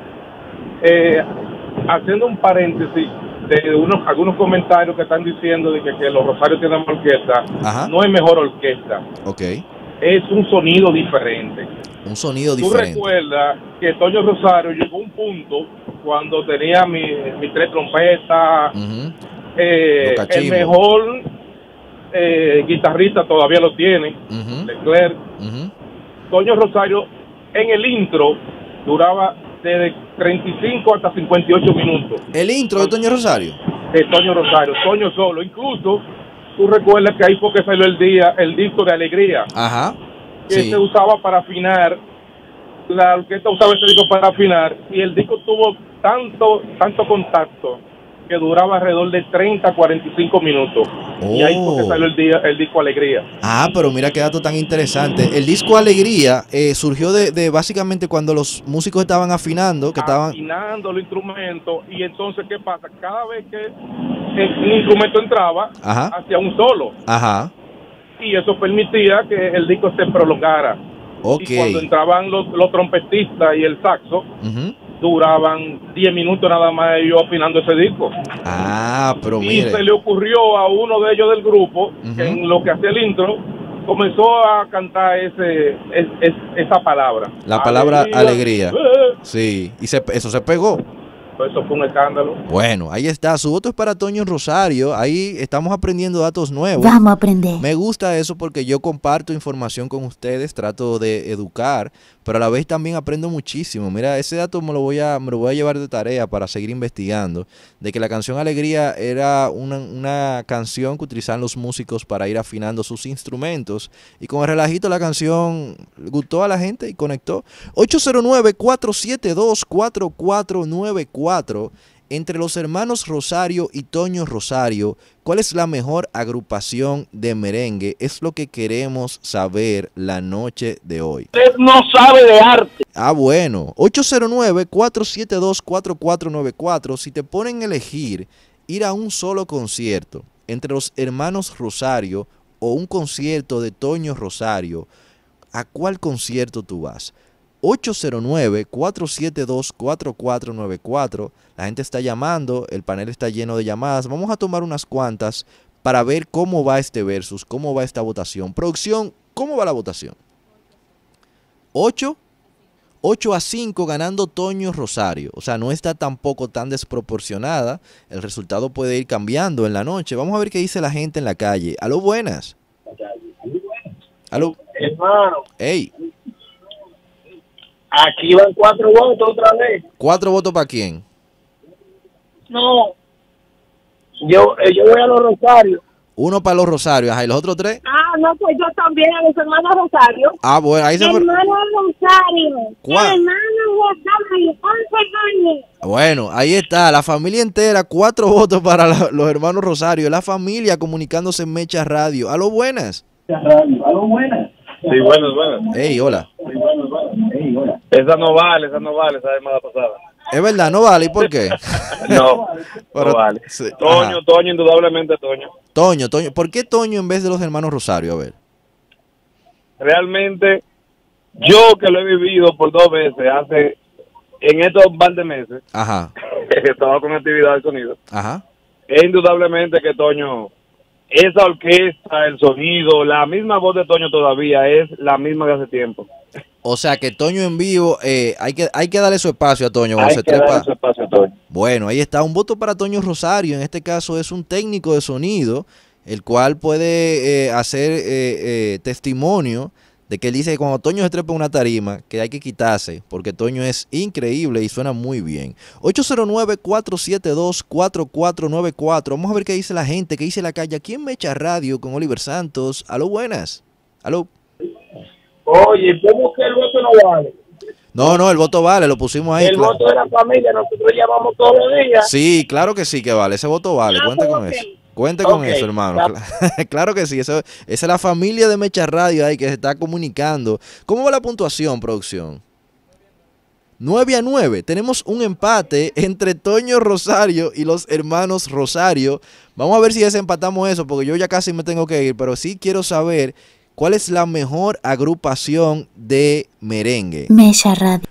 Haciendo un paréntesis de algunos comentarios que están diciendo de que los Rosarios tienen orquesta. Ajá. No es mejor orquesta. Ok. Es un sonido diferente. Un sonido diferente. Tú recuerdas que Toño Rosario llegó a un punto cuando tenía mis tres trompetas, el mejor guitarrista todavía lo tiene, Leclerc. Toño Rosario en el intro duraba de 35 hasta 58 minutos. ¿El intro de Toño Rosario? De Toño Rosario, Toño solo. Incluso tú recuerdas que ahí fue que salió el disco de Alegría. Ajá. Que se usaba para afinar. La orquesta usaba ese disco para afinar y el disco tuvo tanto contacto que duraba alrededor de 30 a 45 minutos. Y ahí fue que salió el disco Alegría. Ah, pero mira qué dato tan interesante. El disco Alegría surgió de básicamente cuando los músicos estaban afinando, afinando los instrumentos. Y entonces, ¿qué pasa? Cada vez que un instrumento entraba, hacía un solo. Ajá. Y eso permitía que el disco se prolongara. Okay. Y cuando entraban los trompetistas y el saxo, duraban 10 minutos nada más ellos afinando ese disco. Ah, pero mire. Y se le ocurrió a uno de ellos del grupo, que en lo que hacía el intro, comenzó a cantar esa palabra. La palabra alegría. Sí, y eso se pegó. Eso fue un escándalo. Bueno, ahí está. Su voto es para Toño Rosario. Ahí estamos aprendiendo datos nuevos. Vamos a aprender. Me gusta eso porque yo comparto información con ustedes, trato de educar, pero a la vez también aprendo muchísimo. Mira, ese dato me lo voy a llevar de tarea para seguir investigando, de que la canción Alegría era una canción que utilizaban los músicos para ir afinando sus instrumentos, y con el relajito la canción gustó a la gente y conectó. 809-472-4494. Entre los hermanos Rosario y Toño Rosario, ¿cuál es la mejor agrupación de merengue? Es lo que queremos saber la noche de hoy. Usted no sabe de arte. Ah, bueno. 809-472-4494. Si te ponen a elegir ir a un solo concierto entre los hermanos Rosario o un concierto de Toño Rosario, ¿a cuál concierto tú vas? 809-472-4494. La gente está llamando, el panel está lleno de llamadas. Vamos a tomar unas cuantas para ver cómo va este versus, cómo va esta votación. Producción, ¿cómo va la votación? 8-5 ganando Toño Rosario. O sea, no está tampoco tan desproporcionada. El resultado puede ir cambiando en la noche. Vamos a ver qué dice la gente en la calle. Aló, buenas. Aló. Hermano. Hey. Aquí van 4 votos otra vez. ¿4 votos para quién? No. Yo voy a los Rosarios. 1 para los Rosarios. Ajá, ¿y los otros 3? Ah, no, pues yo también a los hermanos Rosario. Ah, bueno, ahí se fue. Hermano Rosario. ¿Cuál? Hermano Rosario. 11 años. Bueno, ahí está, la familia entera, 4 votos para los hermanos Rosario. La familia comunicándose en Mecha Radio. Aló, buenas. Aló, buenas. Sí, buenas. Hey, hola. Esa no vale, esa llamada pasada. Es verdad, no vale. ¿Y por qué? No, pero, no vale. Sí, Toño, indudablemente Toño. Toño. ¿Por qué Toño en vez de los hermanos Rosario? A ver. Realmente, yo que lo he vivido por 2 veces, en estos par de meses, Ajá. estaba con actividad de sonido. Ajá. Es indudablemente que Toño, esa orquesta, el sonido, la misma voz de Toño todavía es la misma de hace tiempo. O sea que Toño en vivo, hay que darle su espacio a Toño. Hay que darle su espacio a Toño. Bueno, ahí está, un voto para Toño Rosario. En este caso es un técnico de sonido, el cual puede hacer testimonio de que él dice que cuando Toño se trepa en una tarima, que hay que quitarse, porque Toño es increíble y suena muy bien. 809-472-4494. Vamos a ver qué dice la gente, qué dice la calle. Aquí en Mecha Radio con Oliver Santos. Aló, buenas. Aló. Oye, ¿cómo que el voto no vale? No, el voto vale, lo pusimos ahí. El voto de la familia, nosotros llamamos todos los días. Sí, claro que sí que vale, ese voto vale, cuente con eso. Cuente con eso, hermano. Claro que sí, esa es la familia de Mecha Radio ahí que se está comunicando. ¿Cómo va la puntuación, producción? 9-9. Tenemos un empate entre Toño Rosario y los hermanos Rosario. Vamos a ver si desempatamos eso, porque yo ya casi me tengo que ir, pero sí quiero saber cuál es la mejor agrupación de merengue. Mecha Radio.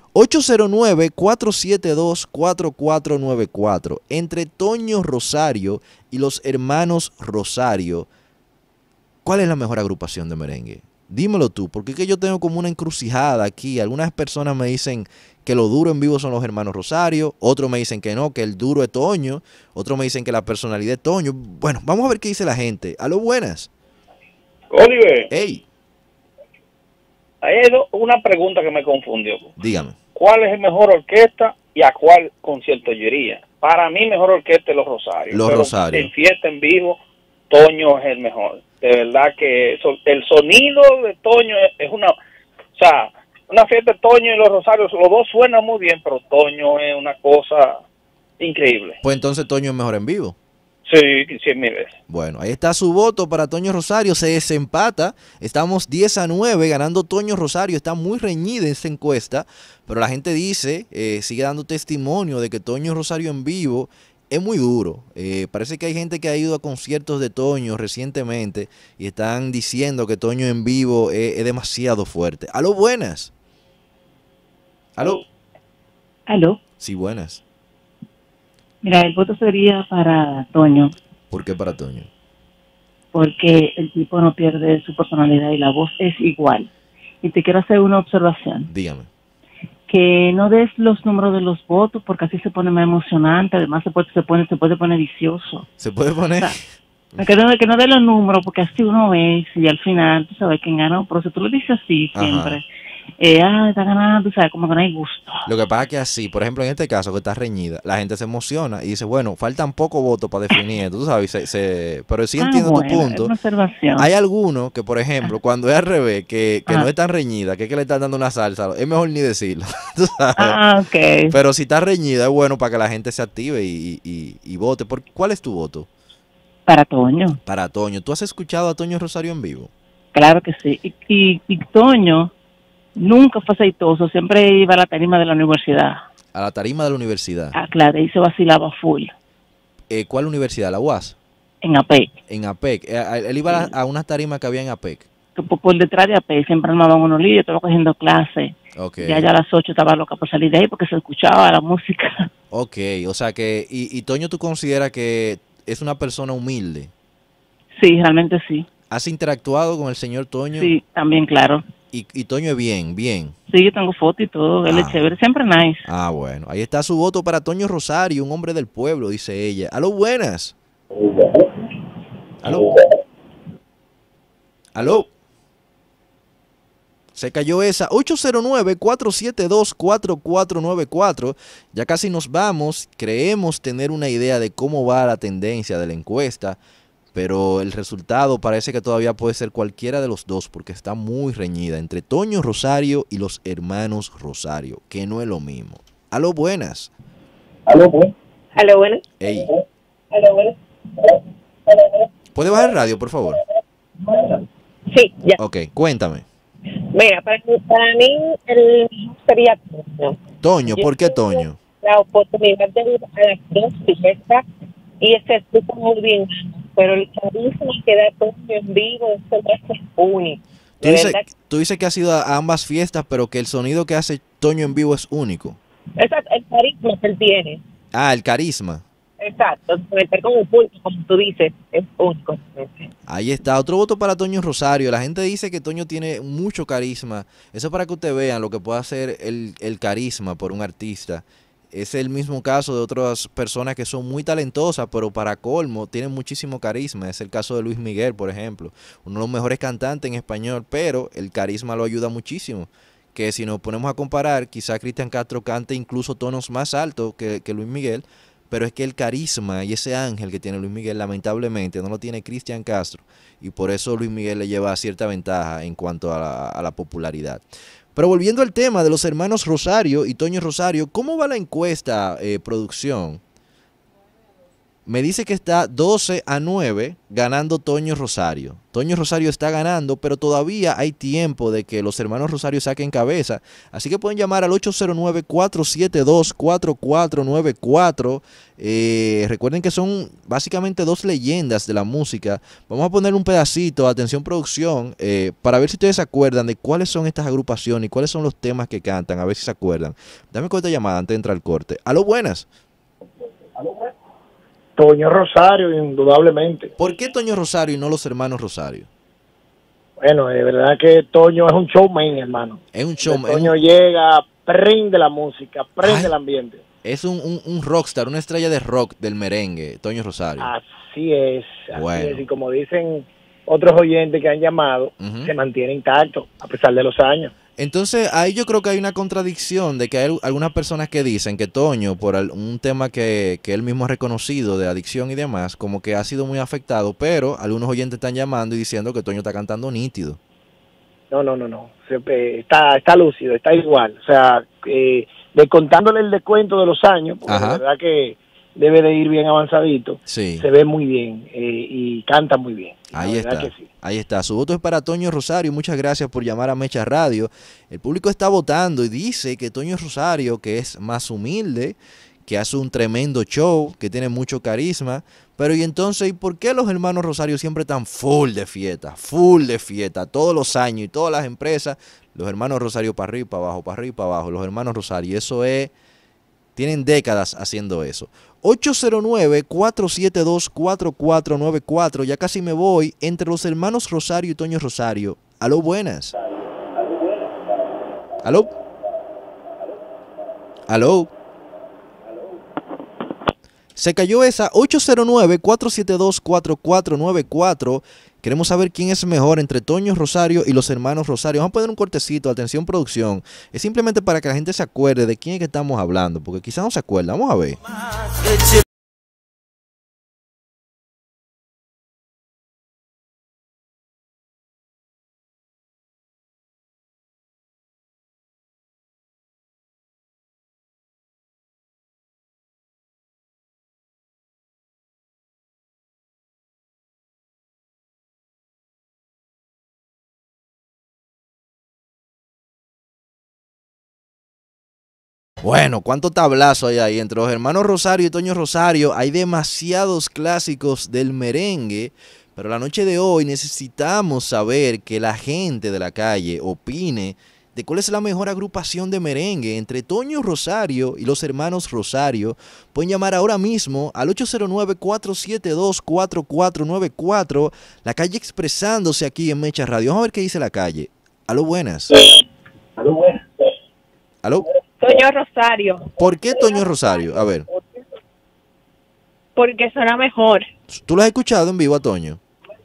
809-472-4494. Entre Toño Rosario y los hermanos Rosario, ¿cuál es la mejor agrupación de merengue? Dímelo tú, porque es que yo tengo como una encrucijada aquí. Algunas personas me dicen que lo duro en vivo son los hermanos Rosario, otros me dicen que no, que el duro es Toño, otros me dicen que la personalidad es Toño. Bueno, vamos a ver qué dice la gente. Aló, buenas. Oliver. Hey. Hay una pregunta que me confundió. Dígame. ¿Cuál es el mejor orquesta y a cuál concierto yo iría? Para mí, mejor orquesta es Los Rosarios. Los Rosarios. En fiesta en vivo, Toño es el mejor. De verdad que el sonido de Toño es una fiesta de Toño y Los Rosarios, los dos suenan muy bien, pero Toño es una cosa increíble. Pues entonces Toño es mejor en vivo. Sí, 100,000 veces. Bueno, ahí está su voto para Toño Rosario. Se desempata. Estamos 10-9 ganando Toño Rosario. Está muy reñida esta encuesta, pero la gente dice, sigue dando testimonio de que Toño Rosario en vivo es muy duro. Parece que hay gente que ha ido a conciertos de Toño recientemente y están diciendo que Toño en vivo es demasiado fuerte. Aló, buenas. Aló. Aló. Sí, buenas. Mira, el voto sería para Toño. ¿Por qué para Toño? Porque el tipo no pierde su personalidad y la voz es igual. Y te quiero hacer una observación. Dígame. Que no des los números de los votos porque así se pone más emocionante, además se puede poner vicioso. ¿Se puede poner? O sea, que no dé los números porque así uno ve y al final tú sabes quién ganó, pero si tú lo dices así siempre, está ganando, tú sabes, como que no hay gusto. Lo que pasa es que así, por ejemplo, en este caso que está reñida, la gente se emociona y dice, bueno, faltan pocos votos para definir, tú sabes, pero sí entiendo tu punto. Es una observación. Hay algunos que, por ejemplo, cuando es al revés, que no es tan reñida, que es que le están dando una salsa, es mejor ni decirlo, tú sabes. Ok. Pero si está reñida, es bueno para que la gente se active y vote. ¿Cuál es tu voto? Para Toño. Para Toño. ¿Tú has escuchado a Toño Rosario en vivo? Claro que sí. Y Toño nunca fue aceitoso, siempre iba a la tarima de la universidad. A la tarima de la universidad. Ah, claro, ahí se vacilaba full. ¿Cuál universidad? ¿La UAS? En APEC. En APEC. Él iba a unas tarimas que había en APEC. Por detrás de APEC siempre armaban unos líos, estaba cogiendo clases. Okay. Ya a las 8 estaba loca por salir de ahí porque se escuchaba la música. Ok, o sea que... ¿Y Toño tú consideras que es una persona humilde? Sí, realmente sí. ¿Has interactuado con el señor Toño? Sí, también, claro. Y Toño es bien. Sí, yo tengo foto y todo, él es chévere, siempre nice. Ah, bueno, ahí está su voto para Toño Rosario, un hombre del pueblo, dice ella. ¡Aló, buenas! ¿Aló? ¿Aló? Se cayó esa. 809-472-4494. Ya casi nos vamos. Creemos tener una idea de cómo va la tendencia de la encuesta, pero el resultado parece que todavía puede ser cualquiera de los dos porque está muy reñida entre Toño Rosario y los hermanos Rosario, que no es lo mismo. Aló, buenas. Aló, buenas. Ey. Aló, buenas. ¿Puede bajar el radio, por favor? Sí, ya. Ok, cuéntame. Mira, para mí el sería Toño. Toño, ¿por qué Toño? La oportunidad de ir a las dos fiestas y se escucha muy bien, pero el carisma que da Toño en vivo, eso es único. Tú dices que has ido a ambas fiestas, pero que el sonido que hace Toño en vivo es único. Exacto, el carisma que él tiene. Ah, el carisma. Exacto, meter con un punto, como tú dices, es único. Ahí está, otro voto para Toño Rosario. La gente dice que Toño tiene mucho carisma. Eso es para que ustedes vean lo que puede hacer el carisma por un artista. Es el mismo caso de otras personas que son muy talentosas, pero para colmo tienen muchísimo carisma. Es el caso de Luis Miguel, por ejemplo. Uno de los mejores cantantes en español, pero el carisma lo ayuda muchísimo. Que si nos ponemos a comparar, quizá Cristian Castro cante incluso tonos más altos que Luis Miguel, pero es que el carisma y ese ángel que tiene Luis Miguel lamentablemente no lo tiene Cristian Castro y por eso Luis Miguel le lleva cierta ventaja en cuanto a la popularidad. Pero volviendo al tema de los hermanos Rosario y Toño Rosario, ¿cómo va la encuesta, producción? Me dice que está 12-9 ganando Toño Rosario. Toño Rosario está ganando, pero todavía hay tiempo de que los hermanos Rosario saquen cabeza. Así que pueden llamar al 809-472-4494. Recuerden que son básicamente dos leyendas de la música. Vamos a poner un pedacito, atención producción, para ver si ustedes se acuerdan de cuáles son estas agrupaciones y cuáles son los temas que cantan. A ver si se acuerdan. Dame con esta llamada antes de entrar al corte. Aló, buenas. Toño Rosario, indudablemente. ¿Por qué Toño Rosario y no los hermanos Rosario? Bueno, de verdad que Toño es un showman, hermano. Es un showman. Toño llega, prende la música, prende el ambiente. Es un rockstar, una estrella de rock del merengue, Toño Rosario. Así es, bueno. Y como dicen otros oyentes que han llamado, se mantiene intacto a pesar de los años. Entonces, ahí yo creo que hay una contradicción de que hay algunas personas que dicen que Toño, por un tema que él mismo ha reconocido de adicción y demás, como que ha sido muy afectado, pero algunos oyentes están llamando y diciendo que Toño está cantando nítido. No. Está lúcido, está igual. O sea, descontándole el descuento de los años, porque la verdad que debe de ir bien avanzadito. Sí. Se ve muy bien y canta muy bien. Ahí está, sí. Ahí está. Su voto es para Toño Rosario. Muchas gracias por llamar a Mecha Radio. El público está votando y dice que Toño Rosario, que es más humilde, que hace un tremendo show, que tiene mucho carisma. Pero y entonces, ¿y por qué los hermanos Rosario siempre están full de fiesta, todos los años y todas las empresas? Los hermanos Rosario para arriba, para abajo, para arriba, para abajo. Los hermanos Rosario, eso es Tienen décadas haciendo eso. 809-472-4494. Ya casi me voy. Entre los hermanos Rosario y Toño Rosario. Aló, buenas. Aló. Aló. Se cayó esa. 809-472-4494. Queremos saber quién es mejor entre Toño Rosario y los hermanos Rosario. Vamos a poner un cortecito, atención producción. Es simplemente para que la gente se acuerde de quién es que estamos hablando, porque quizás no se acuerda. Vamos a ver. Bueno, ¿cuánto tablazo hay ahí? Entre los hermanos Rosario y Toño Rosario hay demasiados clásicos del merengue, pero la noche de hoy necesitamos saber que la gente de la calle opine de cuál es la mejor agrupación de merengue entre Toño Rosario y los hermanos Rosario. Pueden llamar ahora mismo al 809-472-4494, la calle expresándose aquí en Mecha Radio. Vamos a ver qué dice la calle. Aló, buenas. Aló, buenas. Aló. Toño Rosario. ¿Por qué Toño Rosario? A ver. Porque suena mejor. ¿Tú lo has escuchado en vivo a Toño?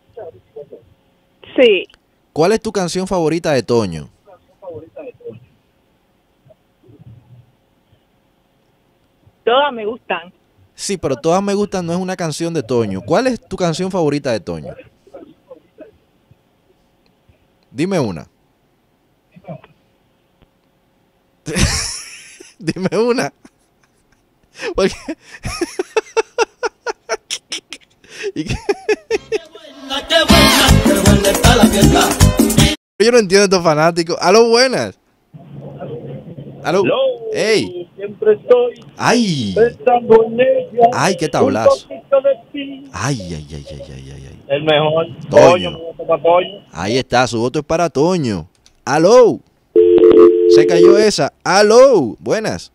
Sí. ¿Cuál es tu canción favorita de Toño? Todas me gustan. Sí, pero Todas me gustan no es una canción de Toño. ¿Cuál es tu canción favorita de Toño? Dime una. Dime una. Porque... Yo no entiendo a estos fanáticos. Aló, buenas. Aló. Ey. Siempre estoy pensando en ella. Ay, qué tablazo. Ay. El mejor. Toño. Ahí está, su voto es para Toño. Aló. Se cayó esa. Aló. Buenas.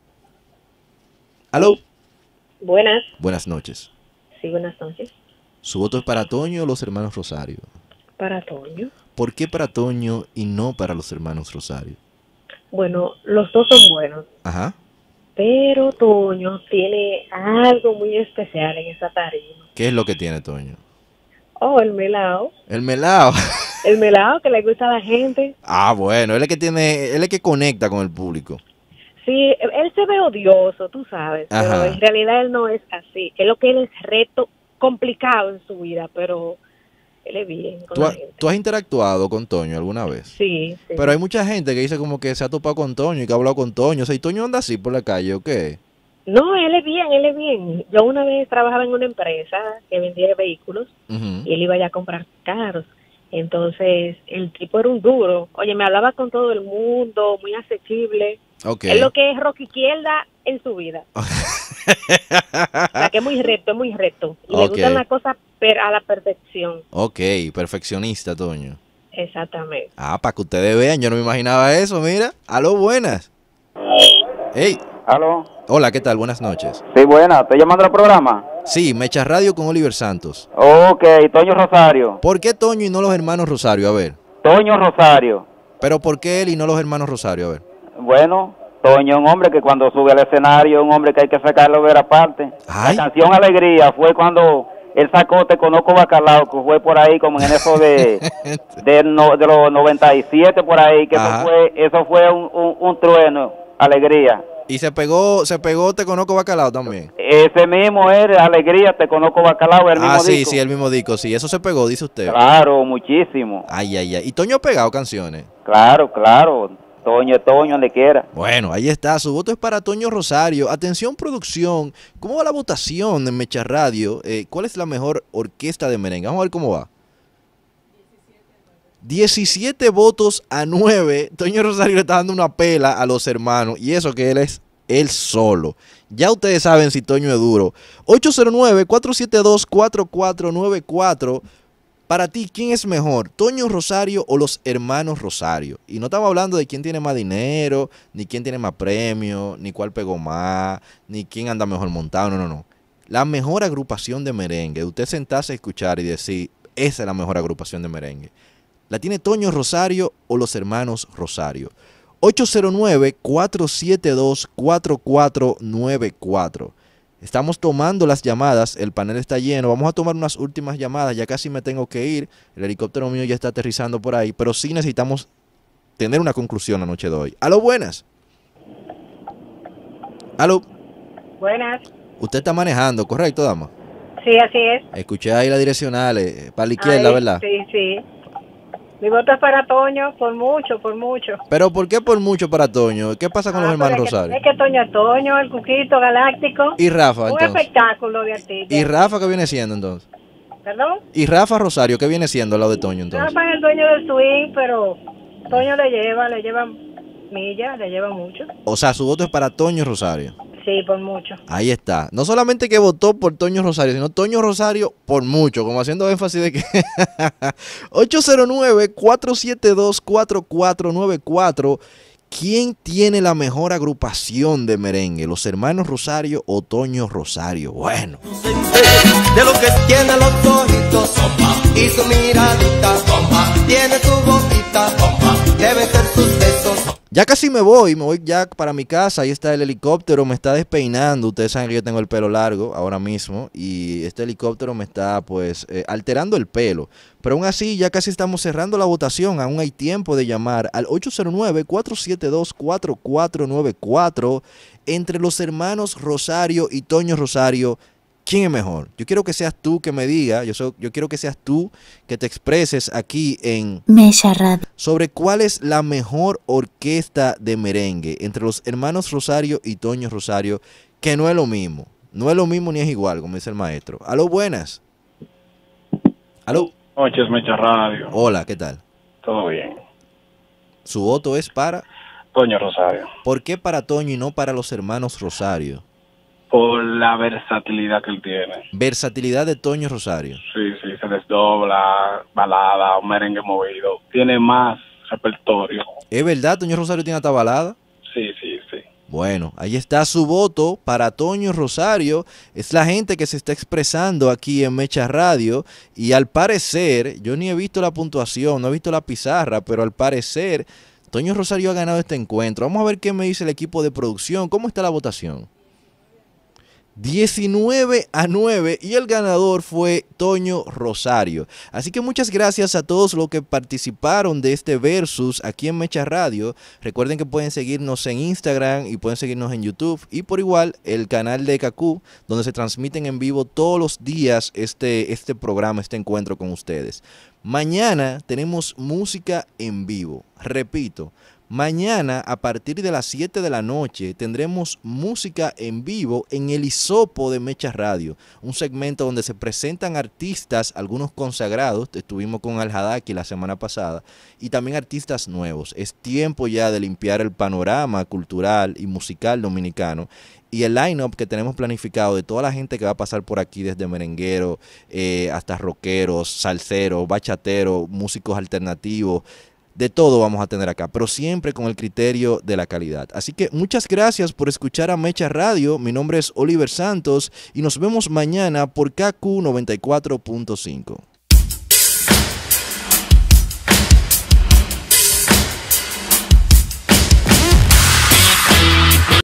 Aló. Buenas. Buenas noches. Sí, buenas noches. ¿Su voto es para Toño o los hermanos Rosario? Para Toño. ¿Por qué para Toño y no para los hermanos Rosario? Bueno, los dos son buenos. Ajá. Pero Toño tiene algo muy especial en esa tarima. ¿Qué es lo que tiene Toño? Oh, el melao. El melao. El melao que le gusta a la gente. Ah, bueno, él es el que conecta con el público. Sí, él se ve odioso, tú sabes, Ajá. pero en realidad él no es así. Es lo que él es reto complicado en su vida, pero él es bien con la gente. ¿Tú has interactuado con Toño alguna vez? Sí. Pero hay mucha gente que dice como que se ha topado con Toño y que ha hablado con Toño. O sea, ¿y Toño anda así por la calle o qué? No, él es bien. Yo una vez trabajaba en una empresa que vendía vehículos y él iba ya a comprar carros. Entonces, el tipo era un duro. Oye, me hablaba con todo el mundo, muy asequible. Okay. Es lo que es rock izquierda en su vida. O sea, que es muy recto. Y le gustan las cosas a la perfección. Ok, perfeccionista, Toño. Exactamente. Ah, para que ustedes vean, yo no me imaginaba eso, mira. Aló, buenas. Hey. Aló. Hola, ¿qué tal? Buenas noches. Sí, buena. ¿Estoy llamando al programa? Sí, Mecha Radio con Oliver Santos. Ok, Toño Rosario. ¿Por qué Toño y no los hermanos Rosario? A ver. Toño Rosario. ¿Pero por qué él y no los hermanos Rosario? A ver. Bueno, Toño es un hombre que cuando sube al escenario, un hombre que hay que sacarlo ver aparte. Ay. La canción Alegría fue cuando él sacó Te Conozco Bacalao, que fue por ahí como en eso de los 97 por ahí, que eso fue un trueno, Alegría. Y se pegó Te Conozco Bacalao también. Ese mismo es Alegría, Te Conozco Bacalao, el mismo disco. Sí, el mismo disco, sí, eso se pegó, dice usted. Claro, muchísimo. Ay. ¿Y Toño ha pegado canciones? Claro. Toño, donde quiera. Bueno, ahí está, su voto es para Toño Rosario. Atención producción, ¿cómo va la votación en Mecha Radio? ¿Cuál es la mejor orquesta de merengue? Vamos a ver cómo va. 17 votos a 9. Toño Rosario le está dando una pela a los hermanos. Y eso que él es él solo. Ya ustedes saben si Toño es duro. 809-472-4494. Para ti, ¿quién es mejor? ¿Toño Rosario o los hermanos Rosario? Y no estamos hablando de quién tiene más dinero, ni quién tiene más premio, ni cuál pegó más, ni quién anda mejor montado, no. La mejor agrupación de merengue, usted sentarse a escuchar y decir, esa es la mejor agrupación de merengue. ¿La tiene Toño Rosario o los hermanos Rosario? 809-472-4494. Estamos tomando las llamadas, el panel está lleno, vamos a tomar unas últimas llamadas, ya casi me tengo que ir, el helicóptero mío ya está aterrizando por ahí, pero sí necesitamos tener una conclusión la noche de hoy. ¡Aló, buenas! ¡Aló! Buenas. Usted está manejando, ¿correcto, dama? Sí, así es. Escuché ahí la direccional, para la izquierda, ¿verdad? Sí. Mi voto es para Toño, por mucho. ¿Pero por qué por mucho para Toño? ¿Qué pasa con los hermanos Rosario? Es que Toño es Toño, el Cuquito Galáctico. ¿Y Rafa, un entonces? Espectáculo de artista. ¿Y Rafa qué viene siendo, entonces? ¿Perdón? ¿Y Rafa Rosario qué viene siendo al lado de Toño, entonces? Rafa es el dueño del swing, pero Toño le lleva millas, le lleva mucho. O sea, su voto es para Toño Rosario. Sí, por mucho. Ahí está. No solamente que votó por Toño Rosario, sino Toño Rosario por mucho, como haciendo énfasis de que 809-472-4494. ¿Quién tiene la mejor agrupación de merengue? ¿Los hermanos Rosario o Toño Rosario? Bueno. De lo que tiene los ojitos y su miradita, tiene su boquita, debe ser sus besos. Ya casi me voy ya para mi casa, ahí está el helicóptero, me está despeinando, ustedes saben que yo tengo el pelo largo ahora mismo y este helicóptero me está pues alterando el pelo, pero aún así ya casi estamos cerrando la votación, aún hay tiempo de llamar al 809-472-4494 entre los hermanos Rosario y Toño Rosario. ¿Quién es mejor? Yo quiero que seas tú que me diga, yo quiero que seas tú que te expreses aquí en Mecha Radio sobre cuál es la mejor orquesta de merengue entre los hermanos Rosario y Toño Rosario, que no es lo mismo ni es igual, como dice el maestro. Aló, buenas. Aló. Noches, Mecha Radio. Hola, ¿qué tal? Todo bien. Su voto es para Toño Rosario. ¿Por qué para Toño y no para los hermanos Rosario? Por la versatilidad que él tiene. Versatilidad de Toño Rosario. Sí, se desdobla, balada, un merengue movido. Tiene más repertorio. ¿Es verdad, Toño Rosario tiene hasta balada? Sí. Bueno, ahí está su voto para Toño Rosario. Es la gente que se está expresando aquí en Mecha Radio. Y al parecer, yo ni he visto la puntuación, no he visto la pizarra, pero al parecer, Toño Rosario ha ganado este encuentro. Vamos a ver qué me dice el equipo de producción. ¿Cómo está la votación? 19-9 y el ganador fue Toño Rosario. Así que muchas gracias a todos los que participaron de este versus aquí en Mecha Radio. Recuerden que pueden seguirnos en Instagram y pueden seguirnos en YouTube y por igual el canal de KQ, donde se transmiten en vivo todos los días este programa, este encuentro con ustedes. Mañana tenemos música en vivo. Repito, mañana a partir de las 7 de la noche tendremos música en vivo en el Hisopo de Mecha Radio, un segmento donde se presentan artistas, algunos consagrados, estuvimos con Al Hadaki la semana pasada, y también artistas nuevos. Es tiempo ya de limpiar el panorama cultural y musical dominicano. Y el line-up que tenemos planificado de toda la gente que va a pasar por aquí, desde merenguero hasta rockeros, salseros, bachateros, músicos alternativos, de todo vamos a tener acá, pero siempre con el criterio de la calidad. Así que muchas gracias por escuchar a Mecha Radio. Mi nombre es Oliver Santos y nos vemos mañana por KQ 94.5.